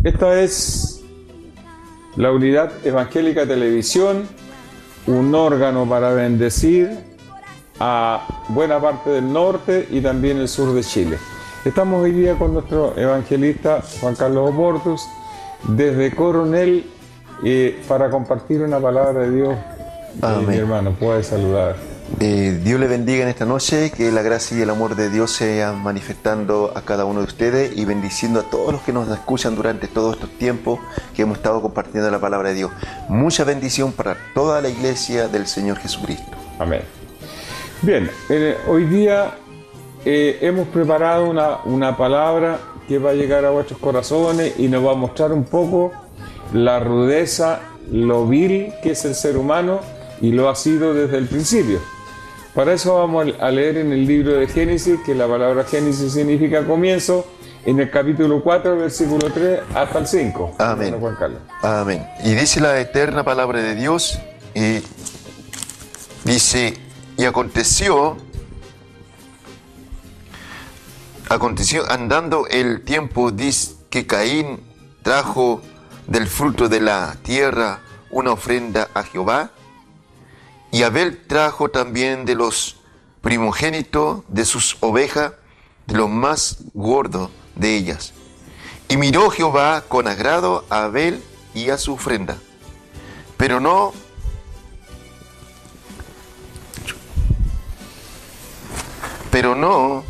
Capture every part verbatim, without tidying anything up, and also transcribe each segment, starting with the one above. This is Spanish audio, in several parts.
Esta es la Unidad Evangélica Televisión, un órgano para bendecir a buena parte del norte y también el sur de Chile. Estamos hoy día con nuestro evangelista Juan Carlos Oportus desde Coronel eh, para compartir una palabra de Dios. Eh, mi hermano, puede saludar. Eh, Dios le bendiga en esta noche, que la gracia y el amor de Dios sean manifestando a cada uno de ustedes y bendiciendo a todos los que nos escuchan durante todos estos tiempos que hemos estado compartiendo la palabra de Dios. Mucha bendición para toda la iglesia del Señor Jesucristo. Amén. Bien, eh, hoy día eh, hemos preparado una, una palabra que va a llegar a vuestros corazones y nos va a mostrar un poco la rudeza, lo vil que es el ser humano y lo ha sido desde el principio. Para eso vamos a leer en el libro de Génesis, que la palabra Génesis significa comienzo, en el capítulo cuatro, versículo tres hasta el cinco. Amén. Juan Carlos. Amén. Y dice la eterna palabra de Dios, y dice, y aconteció, aconteció andando el tiempo, dice que Caín trajo del fruto de la tierra una ofrenda a Jehová, y Abel trajo también de los primogénitos de sus ovejas, de los más gordos de ellas. Y miró Jehová con agrado a Abel y a su ofrenda, pero no, pero no,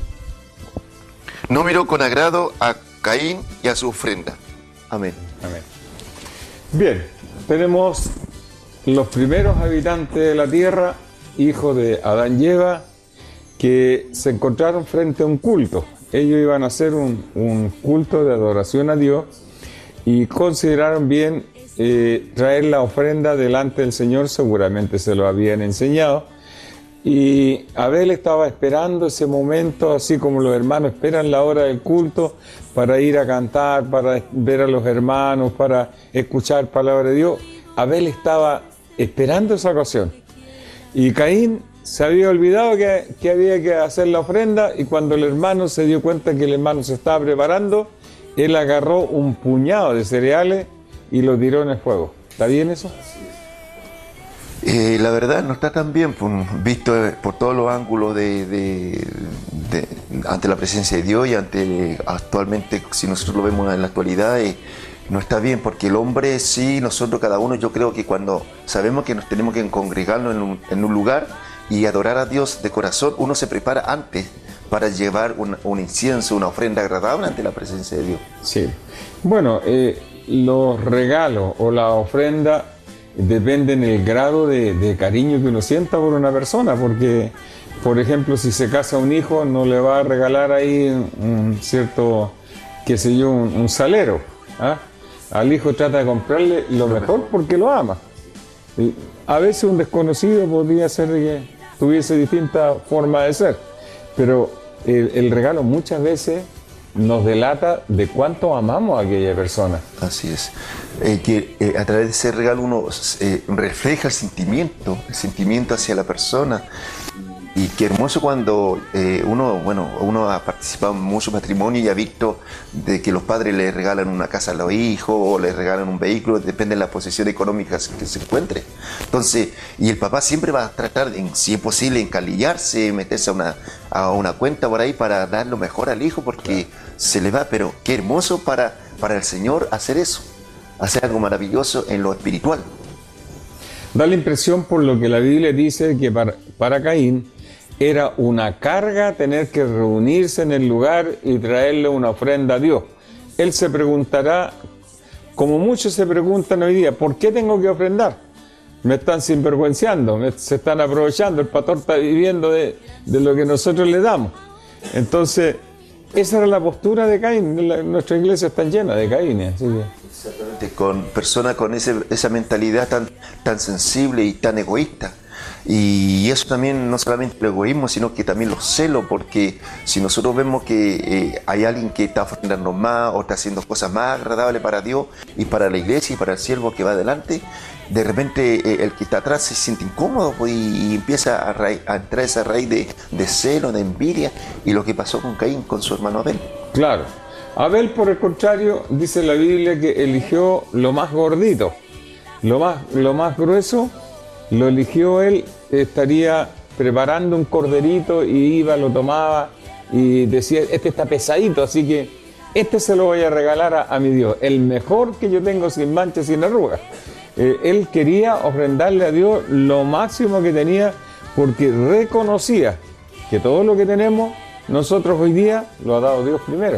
no miró con agrado a Caín y a su ofrenda. Amén. Amén. Bien, tenemos los primeros habitantes de la tierra, hijos de Adán y Eva, que se encontraron frente a un culto. Ellos iban a hacer un, un culto de adoración a Dios y consideraron bien eh, traer la ofrenda delante del Señor, seguramente se lo habían enseñado. Y Abel estaba esperando ese momento, así como los hermanos esperan la hora del culto para ir a cantar, para ver a los hermanos, para escuchar palabra de Dios. Abel estaba esperando esa ocasión. Y Caín se había olvidado que, que había que hacer la ofrenda, y cuando el hermano se dio cuenta que el hermano se estaba preparando, él agarró un puñado de cereales y lo tiró en el fuego. ¿Está bien eso? Eh, la verdad no está tan bien, pues, visto por todos los ángulos de, de, de, ante la presencia de Dios y ante actualmente, si nosotros lo vemos en la actualidad, eh, no está bien, porque el hombre sí, nosotros cada uno, yo creo que cuando sabemos que nos tenemos que congregarnos en un, en un lugar y adorar a Dios de corazón, uno se prepara antes para llevar un, un incienso, una ofrenda agradable ante la presencia de Dios. Sí. Bueno, eh, los regalos o la ofrenda dependen del grado de, de cariño que uno sienta por una persona, porque, por ejemplo, si se casa un hijo, no le va a regalar ahí un cierto, qué sé yo, un, un salero, ¿ah? Al hijo trata de comprarle lo mejor porque lo ama. Y a veces un desconocido podría ser que tuviese distinta forma de ser, pero el, el regalo muchas veces nos delata de cuánto amamos a aquella persona. Así es. Eh, que eh, a través de ese regalo uno eh, refleja el sentimiento, el sentimiento hacia la persona. Y qué hermoso cuando eh, uno, bueno, uno ha participado en muchos matrimonios y ha visto de que los padres le regalan una casa a los hijos o le regalan un vehículo, depende de la posición económica que se encuentre. Entonces, y el papá siempre va a tratar, de, si es posible, encalillarse, meterse a una, a una cuenta por ahí para dar lo mejor al hijo, porque claro, se le va. Pero qué hermoso para, para el Señor hacer eso, hacer algo maravilloso en lo espiritual. Da la impresión, por lo que la Biblia dice, que para, para Caín era una carga tener que reunirse en el lugar y traerle una ofrenda a Dios. Él se preguntará, como muchos se preguntan hoy día, ¿por qué tengo que ofrendar? Me están sinvergüenciando, me, se están aprovechando, el pastor está viviendo de, de lo que nosotros le damos. Entonces, esa era la postura de Caín. La, nuestra iglesia está llena de Caínes. Así que... Exactamente, con personas con ese, esa mentalidad tan, tan sensible y tan egoísta. Y eso también no solamente el egoísmo, sino que también los celos, porque si nosotros vemos que eh, hay alguien que está ofrendando más o está haciendo cosas más agradables para Dios y para la iglesia y para el siervo que va adelante, de repente eh, el que está atrás se siente incómodo, pues, y, y empieza a, raíz, a entrar esa raíz de, de celo, de envidia, y lo que pasó con Caín, con su hermano Abel. Claro, Abel, por el contrario, dice la Biblia que eligió lo más gordito, lo más, lo más grueso, lo eligió él, estaría preparando un corderito y iba, lo tomaba y decía, este está pesadito, así que este se lo voy a regalar a, a mi Dios, el mejor que yo tengo sin mancha, sin arrugas. Eh, él quería ofrendarle a Dios lo máximo que tenía porque reconocía que todo lo que tenemos nosotros hoy día lo ha dado Dios primero.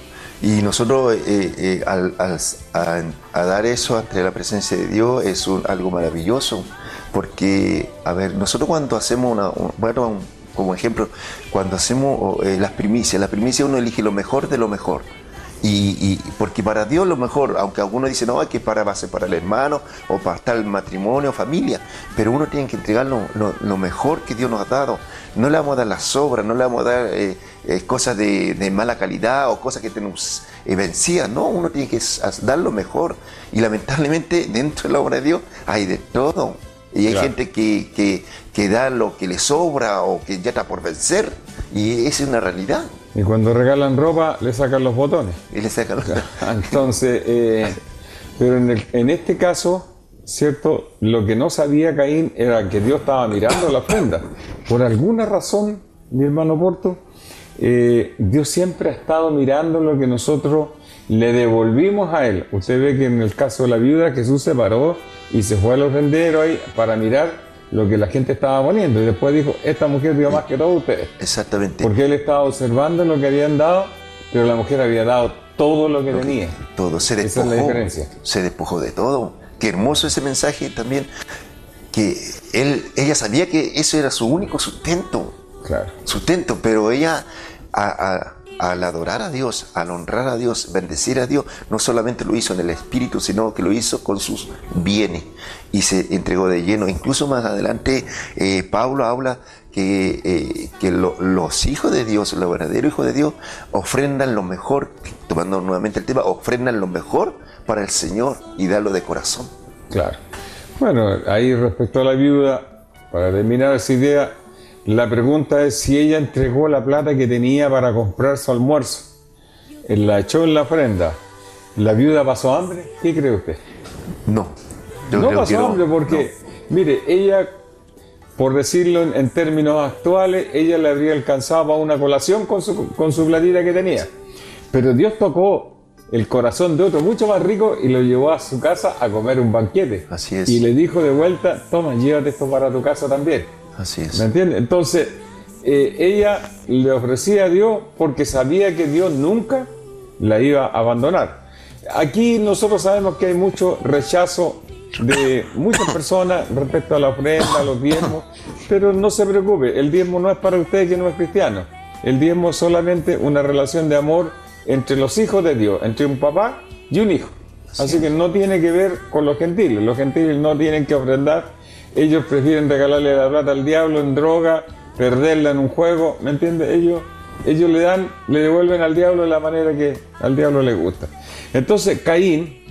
Y nosotros eh, eh, al, al, a, a dar eso ante la presencia de Dios es un, algo maravilloso, porque, a ver, nosotros cuando hacemos una, un, bueno, un, como ejemplo, cuando hacemos eh, las primicias, la primicia uno elige lo mejor de lo mejor. Y, y porque para Dios lo mejor, aunque algunos dicen, no, hay que para, va a ser para el hermano o para tal matrimonio, familia, pero uno tiene que entregar lo, lo, lo mejor que Dios nos ha dado. No le vamos a dar las sobras, no le vamos a dar eh, eh, cosas de, de mala calidad o cosas que tenemos eh, vencidas, no, uno tiene que dar lo mejor. Y lamentablemente dentro de la obra de Dios hay de todo. Y hay claro. gente que, que, que da lo que le sobra o que ya está por vencer, y esa es una realidad. Y cuando regalan ropa, le sacan los botones. Y le sacan los botones. Entonces, eh, pero en, el, en este caso, ¿cierto? Lo que no sabía Caín era que Dios estaba mirando la ofrenda. Por alguna razón, mi hermano Porto, eh, Dios siempre ha estado mirando lo que nosotros le devolvimos a Él. Usted ve que en el caso de la viuda, Jesús se paró y se fue al ofrendero ahí para mirar lo que la gente estaba poniendo, y después dijo, esta mujer dio más que todos ustedes. Exactamente. Porque él estaba observando lo que habían dado, pero la mujer había dado todo lo que lo tenía. Que, todo, se despojó. Esa es la diferencia. Se despojó de todo. Qué hermoso ese mensaje también, que él, ella sabía que eso era su único sustento. Claro. Sustento, pero ella, a, a, al adorar a Dios, al honrar a Dios, bendecir a Dios, no solamente lo hizo en el espíritu, sino que lo hizo con sus bienes y se entregó de lleno. Incluso más adelante eh, Pablo habla que, eh, que lo, los hijos de Dios, los verdaderos hijos de Dios, ofrendan lo mejor, tomando nuevamente el tema, ofrendan lo mejor para el Señor y darlo de corazón. Claro. Bueno, ahí respecto a la viuda, para terminar esa idea, la pregunta es si ella entregó la plata que tenía para comprar su almuerzo. Él la echó en la ofrenda. ¿La viuda pasó hambre? ¿Qué cree usted? No. Yo no creo pasó que no, hambre porque, no. mire, ella, por decirlo en, en términos actuales, ella le habría alcanzado para una colación con su, con su platita que tenía. Pero Dios tocó el corazón de otro mucho más rico y lo llevó a su casa a comer un banquete. Así es. Y le dijo de vuelta, toma, llévate esto para tu casa también. Así es. ¿Me entiendes? Entonces, eh, ella le ofrecía a Dios porque sabía que Dios nunca la iba a abandonar. Aquí nosotros sabemos que hay mucho rechazo de muchas personas respecto a la ofrenda, a los diezmos, pero no se preocupe, el diezmo no es para usted que no es cristiano. El diezmo es solamente una relación de amor entre los hijos de Dios, entre un papá y un hijo. Así que no tiene que ver con los gentiles. Los gentiles no tienen que ofrendar. Ellos prefieren regalarle la plata al diablo en droga, perderla en un juego, ¿me entiendes? Ellos, ellos le dan, le devuelven al diablo de la manera que al diablo le gusta. Entonces Caín,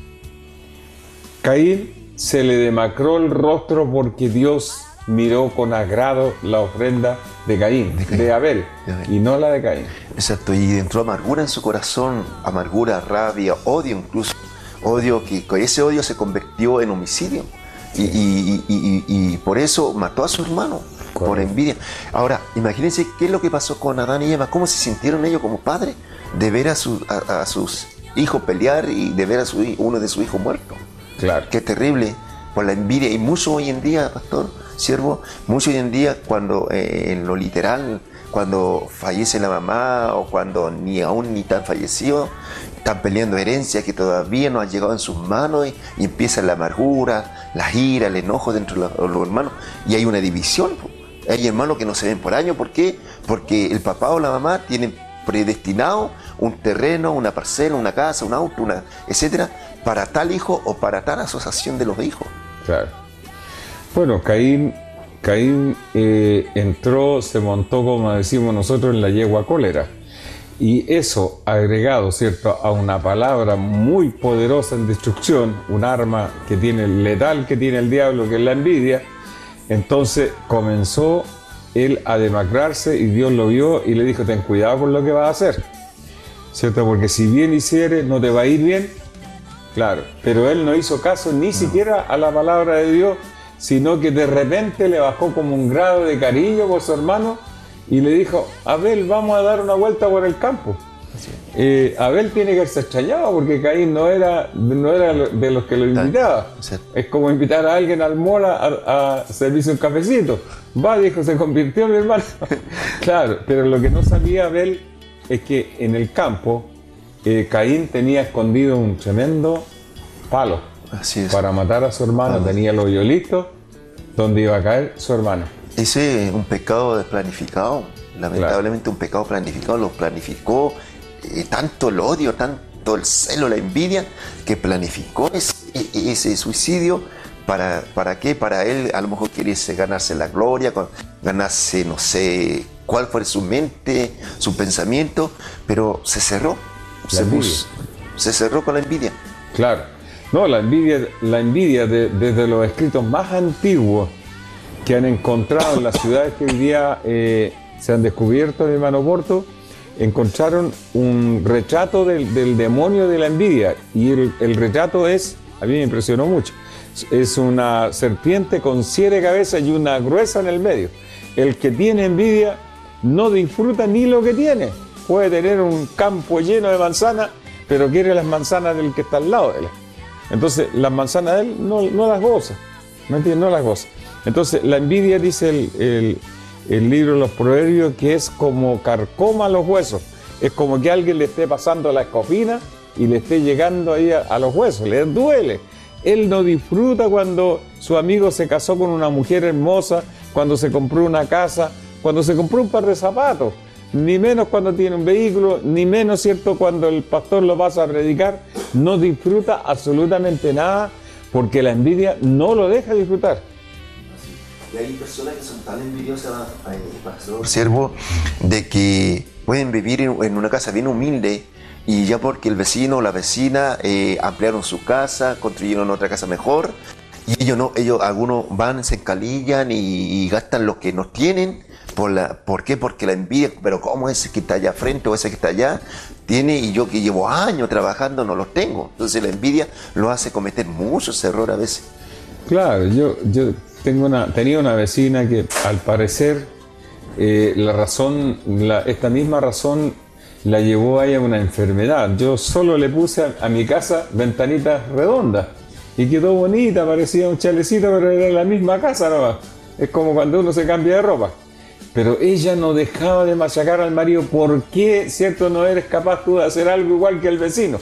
Caín se le demacró el rostro porque Dios miró con agrado la ofrenda de Caín, de, Caín, de, Abel, de Abel, y no la de Caín. Exacto, y entró amargura en su corazón, amargura, rabia, odio incluso, odio que ese odio se convirtió en homicidio. Y, y, y, y, y por eso mató a su hermano, ¿cuál? Por envidia. Ahora, imagínense qué es lo que pasó con Adán y Eva, cómo se sintieron ellos como padres de ver a, su, a, a sus hijos pelear y de ver a su, uno de sus hijos muerto. Claro. Qué terrible, por la envidia. Y mucho hoy en día, pastor, siervo, mucho hoy en día cuando eh, en lo literal, cuando fallece la mamá o cuando ni aún ni tan fallecido, están peleando herencias que todavía no han llegado en sus manos y, y empieza la amargura, la ira, el enojo dentro de los, los hermanos y hay una división. Hay hermanos que no se ven por años. ¿Por qué? Porque el papá o la mamá tienen predestinado un terreno, una parcela, una casa, un auto, una, etcétera, para tal hijo o para tal asociación de los hijos. Claro. Bueno, Caín, Caín eh, entró, se montó, como decimos nosotros, en la yegua cólera. Y eso, agregado, ¿cierto?, a una palabra muy poderosa en destrucción, un arma que tiene letal que tiene el diablo, que es la envidia, entonces comenzó él a demacrarse y Dios lo vio y le dijo, ten cuidado con lo que vas a hacer. ¿cierto? Porque si bien hicieres, no te va a ir bien. Claro, pero él no hizo caso ni no. siquiera a la palabra de Dios, sino que de repente le bajó como un grado de cariño por su hermano y le dijo, Abel, vamos a dar una vuelta por el campo. Eh, Abel tiene que haberse extrañado porque Caín no era, no era de los que lo invitaba. Sí. Es como invitar a alguien al mola a, a servirse un cafecito. Va, dijo, se convirtió mi hermano. Claro, pero lo que no sabía Abel es que en el campo eh, Caín tenía escondido un tremendo palo. Así es. Para matar a su hermano. Vamos. Tenía el hoyo listo donde iba a caer su hermano. Ese es un pecado planificado. Lamentablemente claro. un pecado planificado, lo planificó. Eh, tanto el odio, tanto el celo, la envidia, que planificó ese, ese suicidio. ¿Para, ¿Para qué? Para él a lo mejor quería ganarse la gloria, ganarse, no sé, cuál fue su mente, su pensamiento, pero se cerró, se, puso, se cerró con la envidia. Claro, no, la envidia, la envidia de, desde los escritos más antiguos que han encontrado en las ciudades que hoy día eh, se han descubierto, mi hermano Porto, encontraron un retrato del, del demonio de la envidia, y el, el retrato es, a mí me impresionó mucho, es una serpiente con siete cabezas y una gruesa en el medio. El que tiene envidia no disfruta ni lo que tiene. Puede tener un campo lleno de manzanas, pero quiere las manzanas del que está al lado de él. Entonces las manzanas de él no, no las goza, ¿me entiendes? No las goza. Entonces la envidia, dice el, el el libro de los Proverbios, que es como carcoma los huesos, es como que alguien le esté pasando la escofina y le esté llegando ahí a, a los huesos, le duele. Él no disfruta cuando su amigo se casó con una mujer hermosa, cuando se compró una casa, cuando se compró un par de zapatos, ni menos cuando tiene un vehículo, ni menos, ¿cierto?, cuando el pastor lo pasa a predicar. No disfruta absolutamente nada porque la envidia no lo deja disfrutar. Y hay personas que son tan envidiosas, eh, pastor, siervo, de que pueden vivir en, en una casa bien humilde y ya porque el vecino o la vecina eh, ampliaron su casa, construyeron otra casa mejor, y ellos no, ellos, algunos van, se encalillan y, y gastan lo que no tienen. Por, la, ¿Por qué? Porque la envidia, pero ¿cómo ese que está allá frente o ese que está allá tiene y yo que llevo años trabajando no los tengo? Entonces la envidia lo hace cometer muchos errores a veces. Claro, yo... yo... Tengo una, tenía una vecina que al parecer eh, la razón, la, esta misma razón la llevó a ella a una enfermedad. Yo solo le puse a, a mi casa ventanitas redondas y quedó bonita, parecía un chalecito, pero era la misma casa nomás. Es como cuando uno se cambia de ropa. Pero ella no dejaba de machacar al marido. ¿Por qué, cierto, no eres capaz tú de hacer algo igual que el vecino?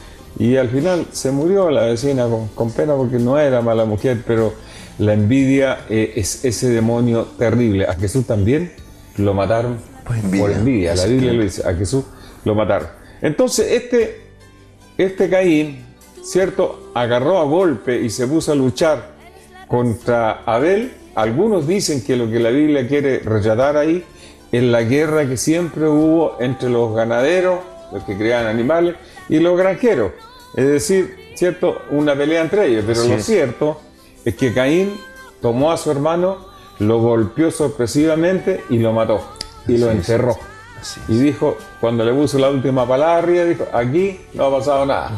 Y al final se murió la vecina con, con pena porque no era mala mujer, pero la envidia eh, es ese demonio terrible. A Jesús también lo mataron por envidia. Por envidia. La Biblia lo dice, a Jesús lo mataron. Entonces este, este Caín, ¿cierto?, agarró a golpe y se puso a luchar contra Abel. Algunos dicen que lo que la Biblia quiere retratar ahí es la guerra que siempre hubo entre los ganaderos, los que criaban animales, y los granjeros. Es decir, ¿cierto?, una pelea entre ellos. Pero sí, lo cierto es que Caín tomó a su hermano, lo golpeó sorpresivamente y lo mató. Y así lo enterró. Es, y dijo, cuando le puso la última palabra arriba, dijo, aquí no ha pasado nada.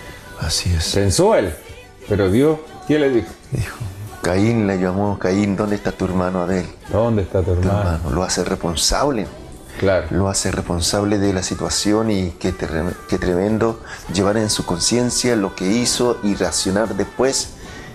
Así es. Pensó él. Pero Dios, ¿qué le dijo? Dijo, Caín le llamó, Caín, ¿dónde está tu hermano Abel? ¿Dónde está tu hermano? Tu hermano. Lo hace responsable. Claro. Lo hace responsable de la situación y qué, qué tremendo llevar en su conciencia lo que hizo y reaccionar después.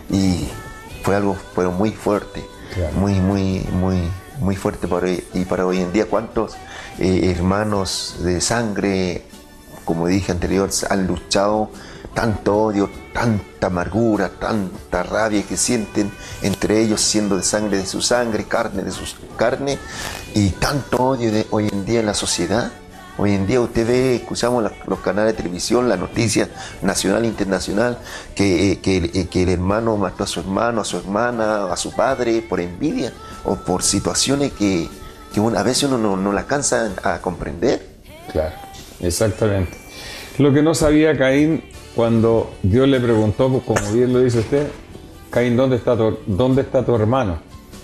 Y fue algo pero muy fuerte, claro. muy, muy, muy, muy fuerte para hoy, y para hoy en día. ¿Cuántos eh, hermanos de sangre, como dije anterior, han luchado? Tanto odio, tanta amargura, tanta rabia que sienten entre ellos, siendo de sangre de su sangre, carne de su carne, y tanto odio de hoy en día en la sociedad. Hoy en día usted ve, escuchamos la, los canales de televisión, las noticias nacional e internacional, que, que, que el hermano mató a su hermano, a su hermana, a su padre por envidia o por situaciones que, que una, a veces uno no, no la alcanza a comprender. Claro, exactamente. Lo que no sabía Caín cuando Dios le preguntó, como bien lo dice usted, Caín, ¿dónde está tu, dónde está tu hermano?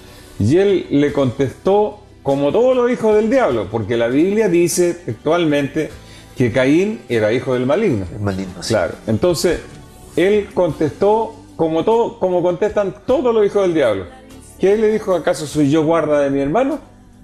Y él le contestó como todos los hijos del diablo, porque la Biblia dice textualmente que Caín era hijo del maligno. El maligno, sí. Claro. Entonces, él contestó como, todo, como contestan todos los hijos del diablo. ¿Qué él le dijo? ¿Acaso soy yo guarda de mi hermano?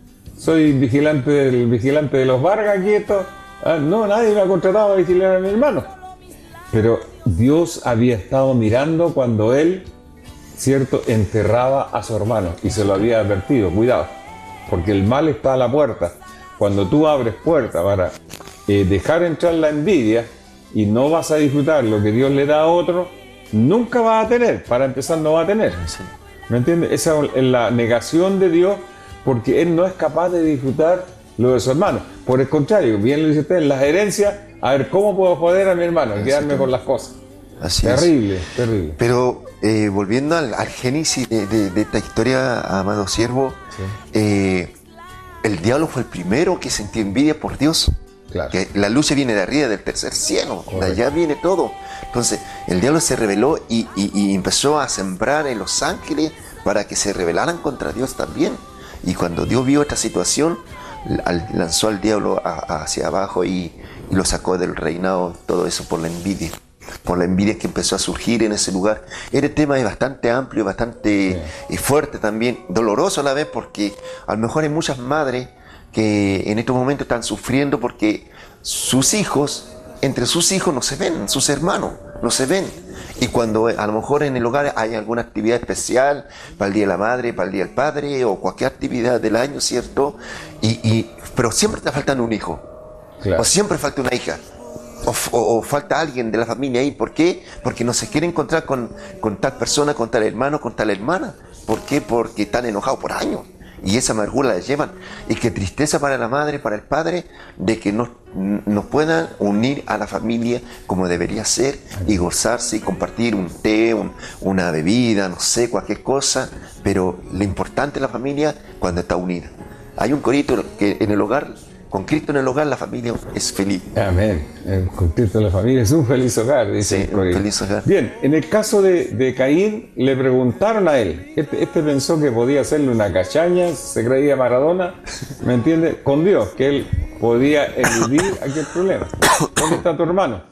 ¿Soy vigilante del vigilante de los Vargas aquí esto? Ah, no, nadie me ha contratado a vigilar a mi hermano. Pero Dios había estado mirando cuando él, cierto, enterraba a su hermano y se lo había advertido, cuidado, porque el mal está a la puerta. Cuando tú abres puerta para eh, dejar entrar la envidia y no vas a disfrutar lo que Dios le da a otro, nunca vas a tener, para empezar no va a tener. Sí. ¿Me entiendes? Esa es la negación de Dios, porque Él no es capaz de disfrutar lo de su hermano. Por el contrario, bien lo dice usted, en las herencias, a ver cómo puedo joder a mi hermano y quedarme con las cosas. Así terrible, es. terrible. Pero eh, volviendo al, al génesis de, de, de esta historia, amado siervo, Sí. eh, el diablo fue el primero que sintió envidia por Dios. Claro. Que la lucha viene de arriba, del tercer cielo, Correcto. de allá viene todo. Entonces, el diablo se rebeló y, y, y empezó a sembrar en los ángeles para que se rebelaran contra Dios también. Y cuando Dios vio esta situación, al- lanzó al diablo a- hacia abajo y, y lo sacó del reinado, todo eso por la envidia. Por la envidia que empezó a surgir en ese lugar. Este tema es bastante amplio, bastante Sí. eh, fuerte también, doloroso a la vez, porque a lo mejor hay muchas madres que en estos momentos están sufriendo porque sus hijos, entre sus hijos no se ven, sus hermanos no se ven. Y cuando a lo mejor en el hogar hay alguna actividad especial, para el Día de la Madre, para el Día del Padre, o cualquier actividad del año, ¿cierto? Y, y, pero siempre está faltando un hijo, Claro. o siempre falta una hija, o, o- o falta alguien de la familia ahí. ¿Por qué? Porque no se quiere encontrar con, con tal persona, con tal hermano, con tal hermana. ¿Por qué? Porque están enojados por años. Y esa amargura la llevan. Y qué tristeza para la madre, para el padre, de que no, no puedan unir a la familia como debería ser y gozarse y compartir un té, un- una bebida, no sé, cualquier cosa. Pero lo importante es la familia cuando está unida. Hay un corito que en el hogar, con Cristo en el hogar, la familia es feliz. Amén. El contexto de la familia es un feliz hogar, dice Sí, el corito. un feliz hogar. Bien, en el caso de, de Caín, le preguntaron a él. Este, este pensó que podía hacerle una cachaña, se creía Maradona, ¿me entiende? Con Dios, que él podía eludir aquel problema. ¿Dónde está tu hermano?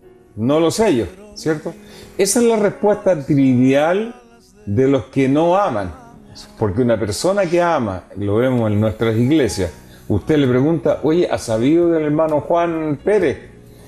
No lo sé yo, ¿cierto? Esa es la respuesta trivial de los que no aman. Porque una persona que ama, lo vemos en nuestras iglesias, usted le pregunta, oye, ¿has sabido del hermano Juan Pérez?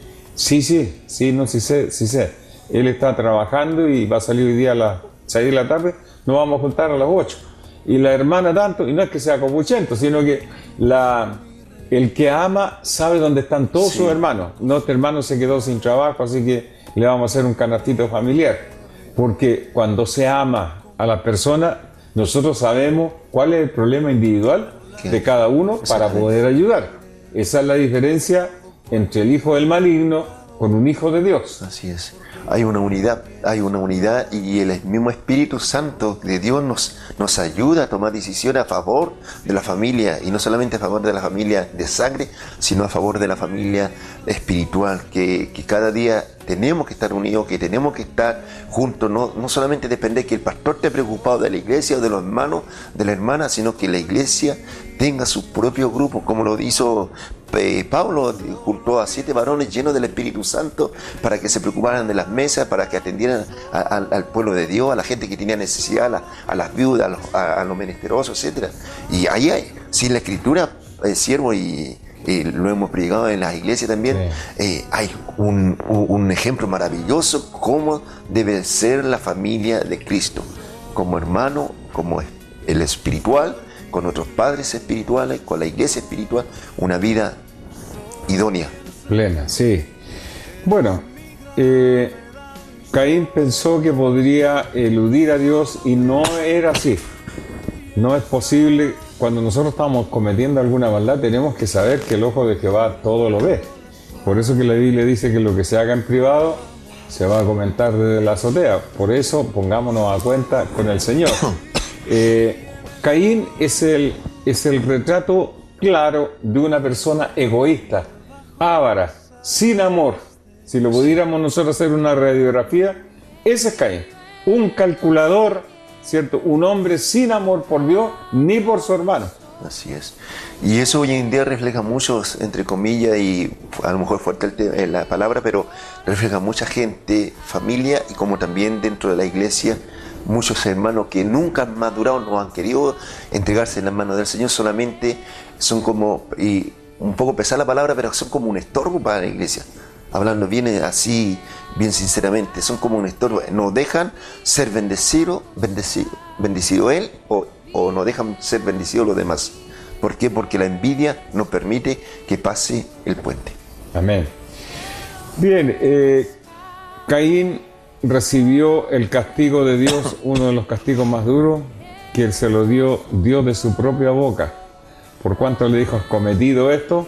Sí, sí, sí, no, sí sé, sí sé. Él está trabajando y va a salir hoy día a las seis de la tarde, nos vamos a juntar a las ocho. Y la hermana tanto, y no es que sea copuchento, sino que la, el que ama sabe dónde están todos Sí. sus hermanos. Nuestro hermano se quedó sin trabajo, así que le vamos a hacer un canastito familiar. Porque cuando se ama a la persona, nosotros sabemos cuál es el problema individual ¿Qué? de cada uno para Exactamente. poder ayudar. Esa es la diferencia entre el hijo del maligno con un hijo de Dios. Así es. Hay una unidad, hay una unidad y el mismo Espíritu Santo de Dios nos, nos ayuda a tomar decisiones a favor de la familia, y no solamente a favor de la familia de sangre, sino a favor de la familia espiritual, que, que cada día tenemos que estar unidos, que tenemos que estar juntos. No, no solamente depende que el pastor esté preocupado de la iglesia o de los hermanos, de la hermana, sino que la iglesia tenga su propio grupo, como lo hizo eh, Pablo, juntó a siete varones llenos del Espíritu Santo para que se preocuparan de las mesas, para que atendieran a- a- al pueblo de Dios, a la gente que tenía necesidad, a, la- a las viudas, a los, a- a los menesterosos, etcétera. Y ahí hay, si la Escritura, eh, siervo, y, y lo hemos predicado en las iglesias también, Sí. eh, hay un, un- un ejemplo maravilloso cómo debe ser la familia de Cristo, como hermano, como el espiritual, con otros padres espirituales, con la iglesia espiritual, una vida idónea. Plena, sí. Bueno, eh, Caín pensó que podría eludir a Dios y no era así. No es posible. Cuando nosotros estamos cometiendo alguna maldad, tenemos que saber que el ojo de Jehová todo lo ve. Por eso que la Biblia dice que lo que se haga en privado se va a comentar desde la azotea. Por eso pongámonos a cuenta con el Señor. Eh, Caín es el, es el retrato claro de una persona egoísta, avara, sin amor. Si lo pudiéramos nosotros hacer una radiografía, ese es Caín. Un calculador, ¿cierto? Un hombre sin amor por Dios ni por su hermano. Así es. Y eso hoy en día refleja mucho, entre comillas, y a lo mejor fuerte el te- la palabra, pero refleja mucha gente, familia, y como también dentro de la iglesia, muchos hermanos que nunca han madurado, no han querido entregarse en las manos del Señor, solamente son como, y un poco pesada la palabra, pero son como un estorbo para la iglesia. Hablando bien así, bien sinceramente, son como un estorbo. No dejan ser bendecido, bendecido, bendecido él, o, o no dejan ser bendecidos los demás. ¿Por qué? Porque la envidia no permite que pase el puente. Amén. Bien, eh, Caín recibió el castigo de Dios, uno de los castigos más duros, que él se lo dio Dios de su propia boca. Por cuanto le dijo, has cometido esto,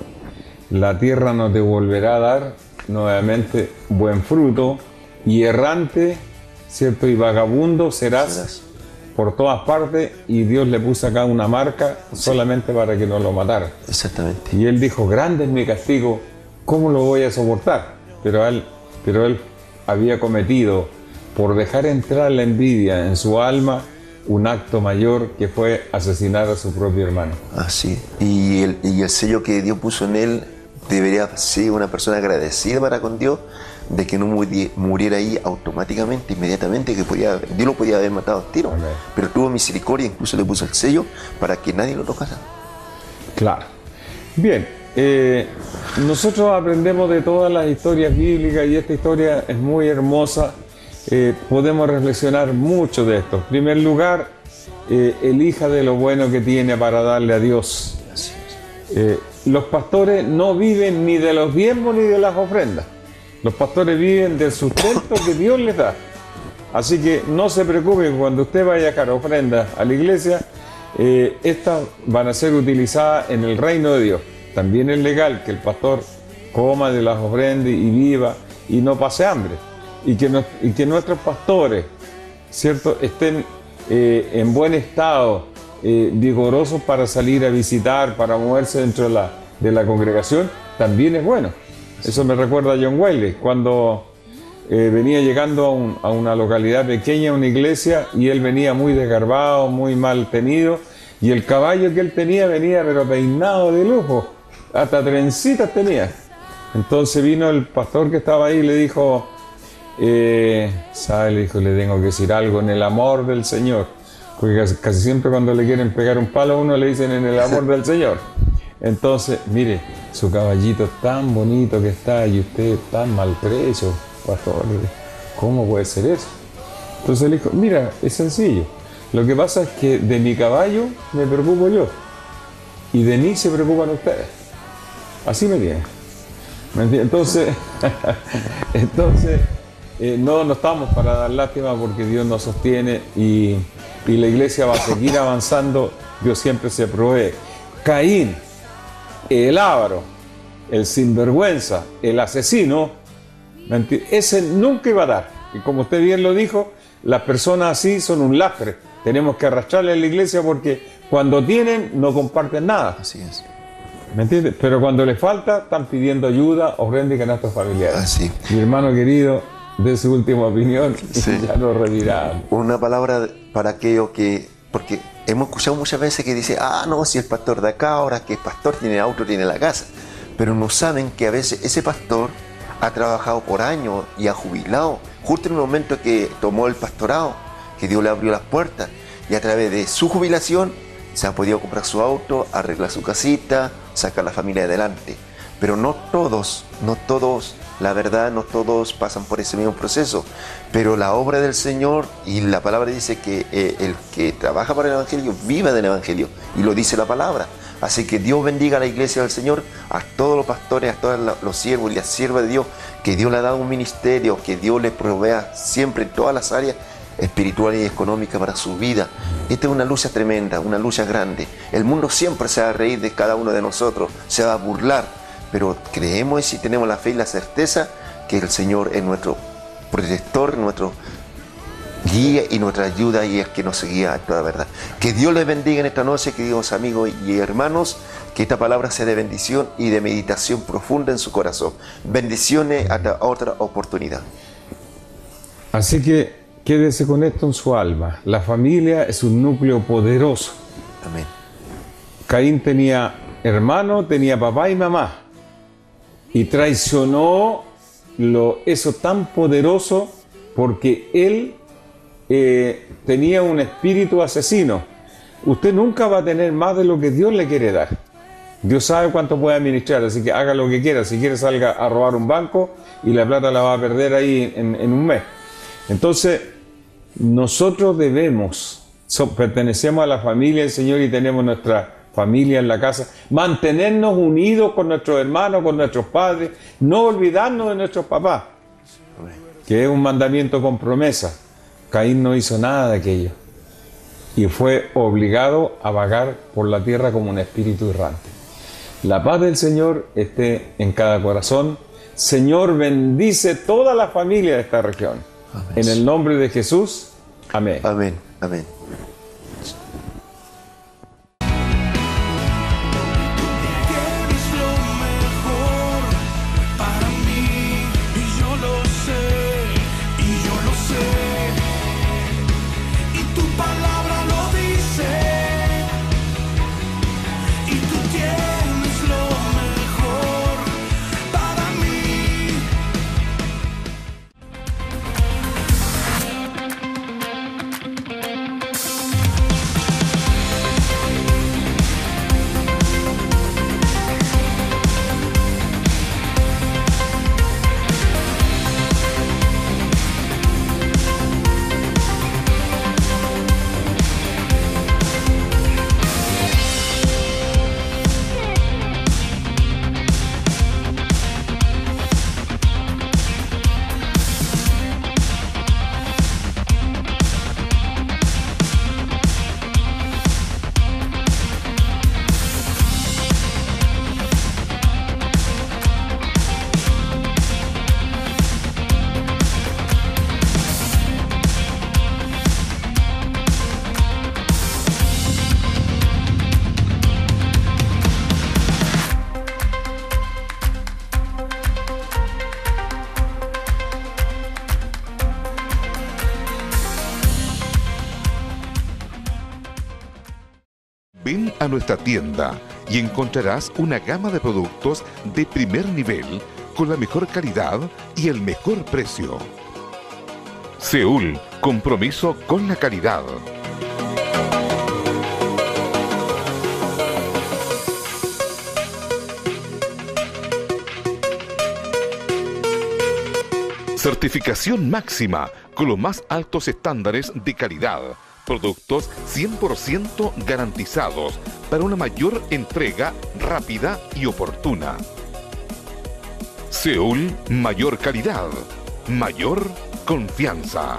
la tierra no te volverá a dar nuevamente buen fruto, y errante, ¿cierto? Y vagabundo serás, Serás. por todas partes, y Dios le puso acá una marca solamente para que no lo matara. Exactamente. Y él dijo, grande es mi castigo, ¿cómo lo voy a soportar? Pero él, pero él había cometido, por dejar entrar la envidia en su alma, un acto mayor, que fue asesinar a su propio hermano. Así. Y el, y el sello que Dios puso en él debería ser una persona agradecida para con Dios, de que no muri- muriera ahí automáticamente, inmediatamente, que podía, Dios lo podía haber matado al tiro. Amén. Pero tuvo misericordia, incluso le puso el sello para que nadie lo tocara. Claro. Bien, eh, nosotros aprendemos de todas las historias bíblicas, y esta historia es muy hermosa. Eh, podemos reflexionar mucho de esto. En primer lugar, eh, elija de lo bueno que tiene para darle a Dios. Así es. Eh, los pastores no viven ni de los diezmos ni de las ofrendas. Los pastores viven del sustento que Dios les da. Así que no se preocupen cuando usted vaya a dejar ofrendas a la iglesia, eh, estas van a ser utilizadas en el reino de Dios. También es legal que el pastor coma de las ofrendas y viva y no pase hambre. Y que, no, y que nuestros pastores, ¿cierto?, estén eh, en buen estado, eh, vigorosos para salir a visitar, para moverse dentro de la, de la congregación, también es bueno. Eso me recuerda a John Wesley, cuando eh, venía llegando a, un, a una localidad pequeña, una iglesia, y él venía muy desgarbado, muy mal tenido, y el caballo que él tenía venía pero peinado de lujo, hasta trencitas tenía. Entonces vino el pastor que estaba ahí y le dijo, eh, ¿sabe? Le dijo, le tengo que decir algo en el amor del Señor, porque casi, casi siempre cuando le quieren pegar un palo a uno le dicen en el amor del Señor. Entonces, mire, su caballito tan bonito que está y usted tan maltrecho, pastor, ¿cómo puede ser eso? Entonces le dijo, mira, es sencillo, lo que pasa es que de mi caballo me preocupo yo, y de mí se preocupan ustedes. Así me tienen. ¿Me entiendes? Entonces, entonces eh, no, no estamos para dar lástima, porque Dios nos sostiene, y, y la iglesia va a seguir avanzando. Dios siempre se provee. Caín, el avaro, el sinvergüenza, el asesino, ese nunca iba a dar. Y como usted bien lo dijo, las personas así son un lastre. Tenemos que arrastrarle a la iglesia, porque cuando tienen no comparten nada. Así es. ¿Me entiendes? Pero cuando les falta, están pidiendo ayuda, ofrenda y canastos familiares. Así. Mi hermano querido, de su última opinión, Sí. ya nos retiramos. Una palabra para aquellos que, porque hemos escuchado muchas veces que dice, ah, no, si el pastor de acá, ahora que el pastor tiene auto, tiene la casa. Pero no saben que a veces ese pastor ha trabajado por años y ha jubilado, justo en el momento que tomó el pastorado, que Dios le abrió las puertas, y a través de su jubilación se ha podido comprar su auto, arreglar su casita, sacar a la familia adelante. Pero no todos, no todos, la verdad, no todos pasan por ese mismo proceso. Pero la obra del Señor, y la palabra dice que eh, el que trabaja para el Evangelio, vive del Evangelio, y lo dice la palabra. Así que Dios bendiga a la iglesia del Señor, a todos los pastores, a todos los siervos y las siervas de Dios, que Dios le ha dado un ministerio, que Dios les provea siempre en todas las áreas espirituales y económicas para su vida. Esta es una lucha tremenda, una lucha grande. El mundo siempre se va a reír de cada uno de nosotros, se va a burlar, pero creemos y si tenemos la fe y la certeza que el Señor es nuestro protector, nuestro guía y nuestra ayuda, y es que nos guía a toda verdad. Que Dios les bendiga en esta noche, queridos amigos y hermanos, que esta palabra sea de bendición y de meditación profunda en su corazón. Bendiciones hasta otra oportunidad. Así que quédese con esto en su alma. La familia es un núcleo poderoso. Amén. Caín tenía hermano, tenía papá y mamá. Y traicionó lo, eso tan poderoso porque él eh, tenía un espíritu asesino. Usted nunca va a tener más de lo que Dios le quiere dar. Dios sabe cuánto puede administrar, así que haga lo que quiera. Si quiere salga a robar un banco y la plata la va a perder ahí en, en un mes. Entonces, nosotros debemos, so, pertenecemos a la familia del Señor y tenemos nuestra familia en la casa, mantenernos unidos con nuestros hermanos, con nuestros padres, no olvidarnos de nuestros papás, que es un mandamiento con promesa. Caín no hizo nada de aquello y fue obligado a vagar por la tierra como un espíritu errante. La paz del Señor esté en cada corazón. Señor, bendice toda la familia de esta región. Amén. En el nombre de Jesús. Amén. Amén. Amén. Ven a nuestra tienda y encontrarás una gama de productos de primer nivel con la mejor calidad y el mejor precio. Seúl, compromiso con la calidad. Certificación máxima con los más altos estándares de calidad. Productos cien por ciento garantizados para una mayor entrega rápida y oportuna. Seúl, mayor calidad, mayor confianza.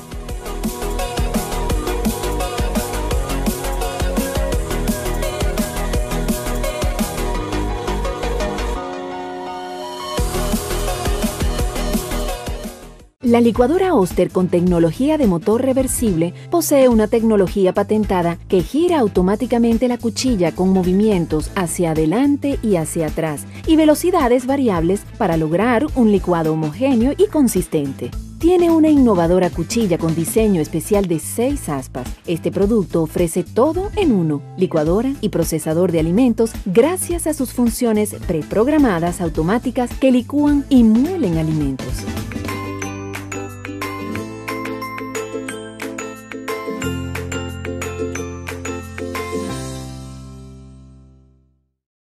La licuadora Oster con tecnología de motor reversible posee una tecnología patentada que gira automáticamente la cuchilla con movimientos hacia adelante y hacia atrás y velocidades variables para lograr un licuado homogéneo y consistente. Tiene una innovadora cuchilla con diseño especial de seis aspas. Este producto ofrece todo en uno, licuadora y procesador de alimentos, gracias a sus funciones preprogramadas automáticas que licúan y muelen alimentos.